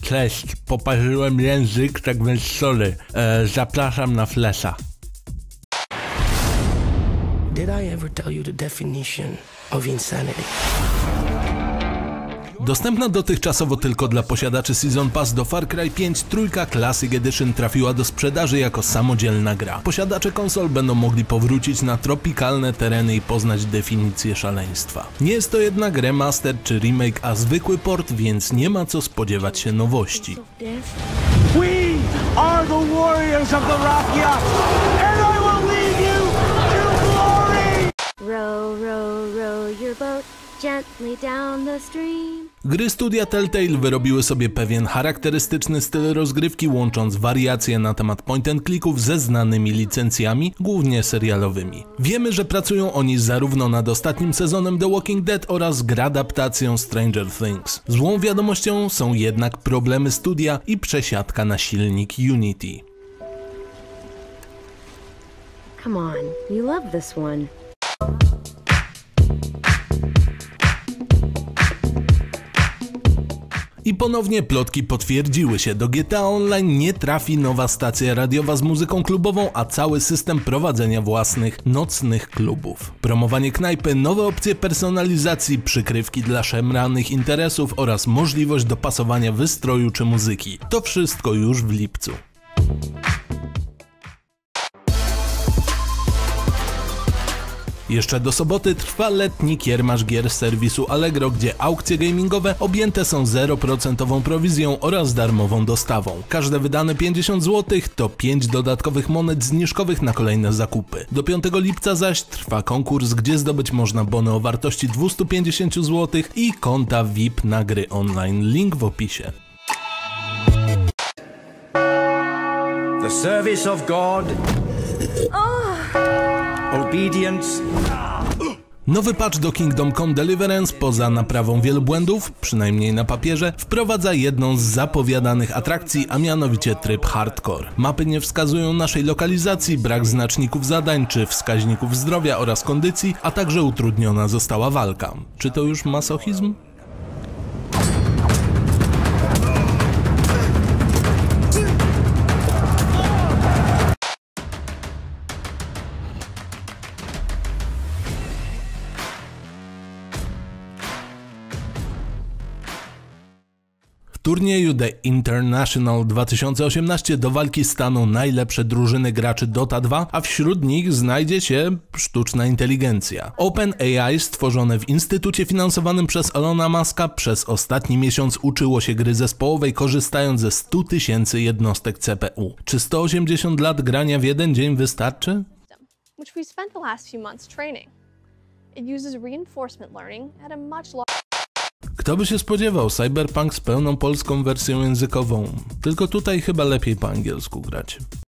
Cześć, poparzyłem język, tak więc sorry. Zapraszam na Flesza. Did I ever tell you the definition of insanity? Dostępna dotychczasowo tylko dla posiadaczy Season Pass do Far Cry 5 trójka Classic Edition trafiła do sprzedaży jako samodzielna gra. Posiadacze konsol będą mogli powrócić na tropikalne tereny i poznać definicję szaleństwa. Nie jest to jednak remaster czy remake, a zwykły port, więc nie ma co spodziewać się nowości. We are the warriors of the Rakia, and I will lead you to glory! Row, row, row your boat gently down the stream. Gry studia Telltale wyrobiły sobie pewien charakterystyczny styl rozgrywki, łącząc wariacje na temat point and clicków ze znanymi licencjami, głównie serialowymi. Wiemy, że pracują oni zarówno nad ostatnim sezonem The Walking Dead oraz gradaptacją Stranger Things. Złą wiadomością są jednak problemy studia i przesiadka na silnik Unity. Come on, you love this one. I ponownie plotki potwierdziły się. Do GTA Online nie trafi nowa stacja radiowa z muzyką klubową, a cały system prowadzenia własnych nocnych klubów. Promowanie knajpy, nowe opcje personalizacji, przykrywki dla szemranych interesów oraz możliwość dopasowania wystroju czy muzyki. To wszystko już w lipcu. Jeszcze do soboty trwa letni kiermasz gier z serwisu Allegro, gdzie aukcje gamingowe objęte są 0% prowizją oraz darmową dostawą. Każde wydane 50 zł to 5 dodatkowych monet zniżkowych na kolejne zakupy. Do 5 lipca zaś trwa konkurs, gdzie zdobyć można bony o wartości 250 zł i konta VIP na gry online. Link w opisie. The service of God. Obedience. Nowy patch do Kingdom Come Deliverance, poza naprawą wielu błędów, przynajmniej na papierze, wprowadza jedną z zapowiadanych atrakcji, a mianowicie tryb hardcore. Mapy nie wskazują naszej lokalizacji, brak znaczników zadań czy wskaźników zdrowia oraz kondycji, a także utrudniona została walka. Czy to już masochizm? W turnieju The International 2018 do walki staną najlepsze drużyny graczy Dota 2, a wśród nich znajdzie się sztuczna inteligencja. OpenAI, stworzone w instytucie finansowanym przez Elona Muska, przez ostatni miesiąc uczyło się gry zespołowej, korzystając ze 100 000 jednostek CPU. Czy 180 lat grania w jeden dzień wystarczy? Which we spent the last few months training. It uses reinforcement learning at a much larger. Kto by się spodziewał, Cyberpunk z pełną polską wersją językową. Tylko tutaj chyba lepiej po angielsku grać.